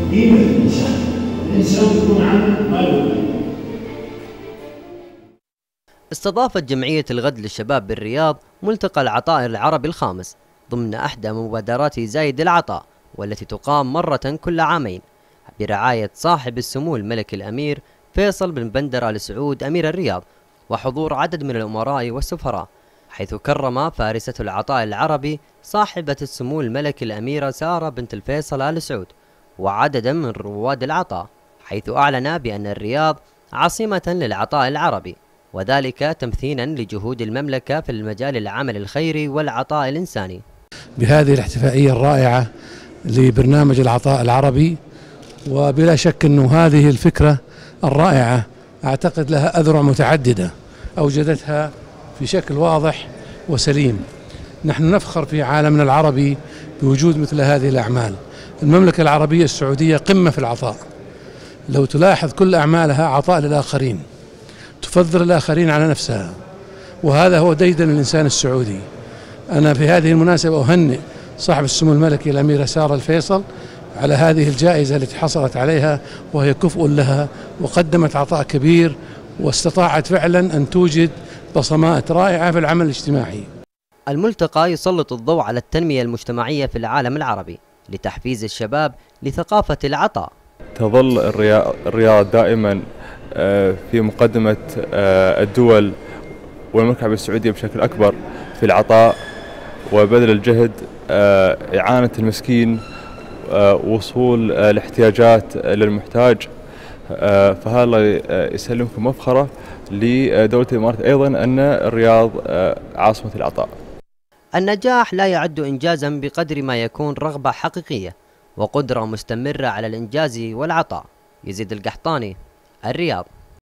قيمة الإنسان يكون عنه ما له. استضافت جمعية الغد للشباب بالرياض ملتقى العطاء العربي الخامس ضمن أحدى مبادرات زايد العطاء، والتي تقام مرة كل عامين برعاية صاحب السمو الملكي الأمير فيصل بن بندر آل سعود أمير الرياض، وحضور عدد من الأمراء والسفراء، حيث كرم فارسة العطاء العربي صاحبة السمو الملكي الأميرة سارة بنت الفيصل آل سعود وعددا من رواد العطاء، حيث أعلن بأن الرياض عاصمة للعطاء العربي، وذلك تمثيلا لجهود المملكة في المجال العمل الخيري والعطاء الإنساني. بهذه الاحتفائية الرائعة لبرنامج العطاء العربي، وبلا شك أن هذه الفكرة الرائعة أعتقد لها أذرع متعددة أوجدتها في شكل واضح وسليم. نحن نفخر في عالمنا العربي بوجود مثل هذه الأعمال. المملكة العربية السعودية قمة في العطاء، لو تلاحظ كل أعمالها عطاء للآخرين، تفضل الآخرين على نفسها، وهذا هو ديدن الإنسان السعودي. أنا في هذه المناسبة أهنئ صاحب السمو الملكي الأميرة سارة الفيصل على هذه الجائزة التي حصلت عليها، وهي كفء لها، وقدمت عطاء كبير، واستطاعت فعلا أن توجد بصمات رائعة في العمل الاجتماعي. الملتقى يسلط الضوء على التنمية المجتمعية في العالم العربي لتحفيز الشباب لثقافة العطاء. تظل الرياض دائما في مقدمة الدول والمملكة العربية السعودية بشكل أكبر في العطاء وبذل الجهد، إعانة المسكين، وصول الاحتياجات للمحتاج. فهذا يسلمكم مفخرة لدولة الإمارات أيضا أن الرياض عاصمة العطاء. النجاح لا يعد إنجازا بقدر ما يكون رغبة حقيقية وقدرة مستمرة على الإنجاز والعطاء. يزيد القحطاني، الرياض.